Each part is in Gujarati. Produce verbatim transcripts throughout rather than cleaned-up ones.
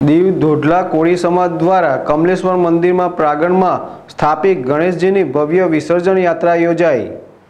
દીવ ધોઢલા કોળી સમાજ દ્વારા કમલેશ્વર મંદિરમાં પ્રાંગણમાં સ્થાપિત ગણેશજીની ભવ્ય વિસર્જન યાત્રા યોજાઈ।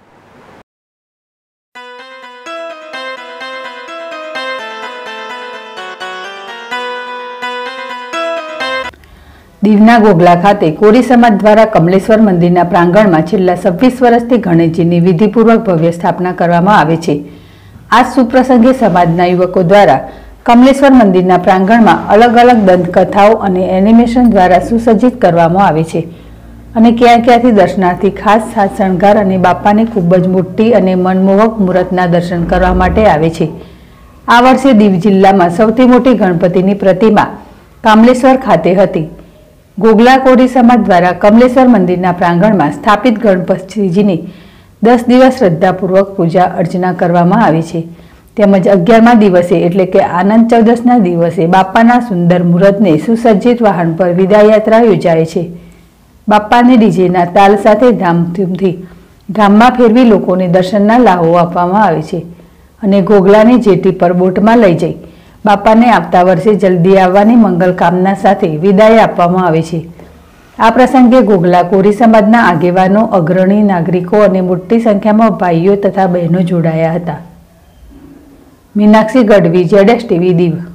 દીવના ગોગલા ખાતે કોળી સમાજ દ્વારા કમલેશ્વર મંદિરના પ્રાંગણમાં છેલ્લા છવ્વીસ વર્ષથી ગણેશજીની વિધિપૂર્વક ભવ્ય સ્થાપના કરવામાં આવે છે। આ સુપ્રસંગે સમાજના યુવકો દ્વારા કમલેશ્વર મંદિરના પ્રાંગણમાં અલગ અલગ દંતકથાઓ અને એનિમેશન દ્વારા સુસજ્જિત કરવામાં આવે છે અને ક્યાં ક્યાંથી દર્શનાર્થી ખાસ સાજ શણગાર અને બાપાની ખૂબ જ મોટી અને મનમોહક મૂર્તિના દર્શન કરવા માટે આવે છે। આ વર્ષે દીવ જિલ્લામાં સૌથી મોટી ગણપતિની પ્રતિમા કમલેશ્વર ખાતે હતી। ગોગલા કોળી સમાજ દ્વારા કમલેશ્વર મંદિરના પ્રાંગણમાં સ્થાપિત ગણપતિજીની દસ દિવસ શ્રદ્ધાપૂર્વક પૂજા અર્ચના કરવામાં આવી છે તેમજ અગિયારમા દિવસે એટલે કે આનંદ ચૌદસના દિવસે બાપાના સુંદર મૂર્તને સુસજ્જિત વાહન પર વિદાય યાત્રા યોજાય છે। બાપાને ડીજેના તાલ સાથે ધામધૂમથી ગામમાં ફેરવી લોકોને દર્શનના લાહો આપવામાં આવે છે અને ગોગલાની જેટી પર બોટમાં લઈ જઈ બાપાને આવતા વર્ષે જલ્દી આવવાની મંગલ કામના સાથે વિદાય આપવામાં આવે છે। આ પ્રસંગે ગોગલા કોળી સમાજના આગેવાનો, અગ્રણી નાગરિકો અને મોટી સંખ્યામાં ભાઈઓ તથા બહેનો જોડાયા હતા। મીનાક્ષી ગઢવી, જેડેશ ટીવી, દીવ।